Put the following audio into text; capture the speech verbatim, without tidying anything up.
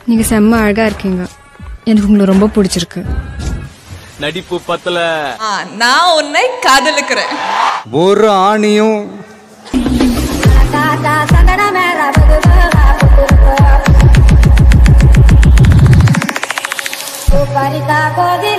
நீங்க செம்ம அழகா இருக்கீங்க. எனக்கு உங்களை ரொம்ப பிடிச்சிருக்கு. நடிப்பு பத்தல. நான் உன்னை காதலிக்கிறேன். ஒரு ஆணியும் Parita